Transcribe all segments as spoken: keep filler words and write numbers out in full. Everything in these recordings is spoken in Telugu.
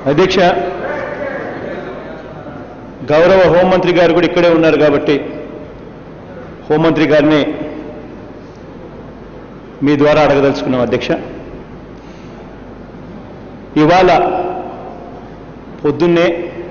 అధ్యక్ష గౌరవ హోంమంత్రి గారు కూడా ఇక్కడే ఉన్నారు కాబట్టి హోంమంత్రి గారిని మీ ద్వారా అడగదలుచుకున్నాం అధ్యక్ష. ఇవాళ పొద్దున్నే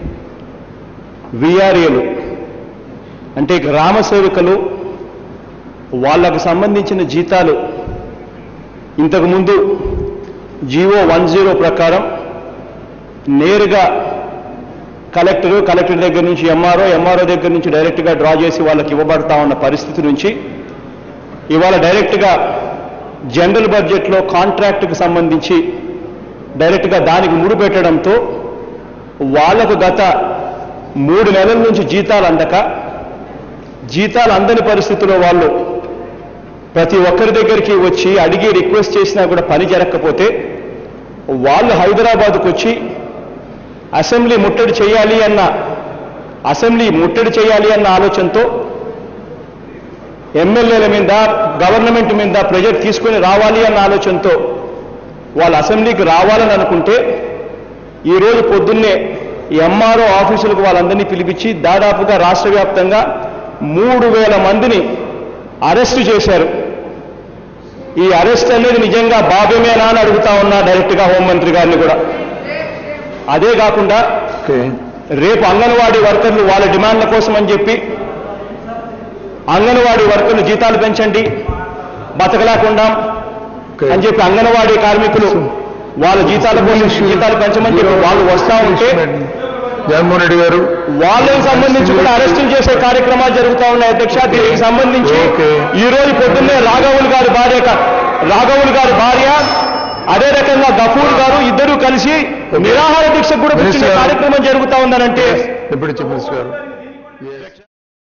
విఆర్ఏలు అంటే గ్రామ సేవకులు వాళ్ళకు సంబంధించిన జీతాలు ఇంతకుముందు జీవో వన్ జీరో ప్రకారం నేరుగా కలెక్టరు కలెక్టర్ దగ్గర నుంచి ఎంఆర్ఓ ఎంఆర్ఓ దగ్గర నుంచి డైరెక్ట్గా డ్రా చేసి వాళ్ళకి ఇవ్వబడతా ఉన్న పరిస్థితి నుంచి ఇవాళ డైరెక్ట్గా జనరల్ బడ్జెట్లో కాంట్రాక్టుకు సంబంధించి డైరెక్ట్గా దానికి ముడి పెట్టడంతో వాళ్లకు గత మూడు నెలల నుంచి జీతాలు అందక జీతాలు అందని పరిస్థితిలో వాళ్ళు ప్రతి ఒక్కరి దగ్గరికి వచ్చి అడిగి రిక్వెస్ట్ చేసినా కూడా పని జరగకపోతే వాళ్ళు హైదరాబాద్కు వచ్చి అసెంబ్లీ ముట్టడి చేయాలి అన్న అసెంబ్లీ ముట్టడి చేయాలి అన్న ఆలోచనతో ఎమ్మెల్యేల మీద గవర్నమెంట్ మీద ప్రెజర్ తీసుకొని రావాలి అన్న ఆలోచనతో వాళ్ళు అసెంబ్లీకి రావాలని అనుకుంటే ఈరోజు పొద్దున్నే ఎంఆర్ఓ ఆఫీసులకు వాళ్ళందరినీ పిలిపించి దాదాపుగా రాష్ట్ర వ్యాప్తంగా మూడు వేల మందిని అరెస్టు చేశారు. ఈ అరెస్ట్ అనేది నిజంగా భావ్యమేనా అని అడుగుతా ఉన్నా డైరెక్ట్గా హోంమంత్రి గారిని కూడా. అదే కాకుండా రేపు అంగన్వాడీ వర్కర్లు వాళ్ళ డిమాండ్ల కోసం అని చెప్పి అంగన్వాడీ వర్కర్లు జీతాలు పెంచండి బతకలేకుండా అని చెప్పి అంగన్వాడీ కార్మికులు వాళ్ళ జీతాల కోసం జీతాలు పెంచమని చెప్పి వాళ్ళు వస్తూ ఉంటే జగన్మోహన్ రెడ్డి గారు వాళ్ళకి సంబంధించి కూడా అరెస్టులు చేసే కార్యక్రమాలు జరుగుతూ ఉన్నాయి అధ్యక్ష. దీనికి సంబంధించి ఈ రోజు పొద్దున్నే రాఘవులు గారి భార్య రాఘవులు గారి భార్య అదే రకంగా గఫూర్ గారు ఇద్దరూ కలిసి నిరాహార దీక్ష కూడా కూర్చునే కార్యక్రమం జరుగుతూ ఉందనంటే డిప్యూటీ చీఫ్ మినిస్టర్ గారు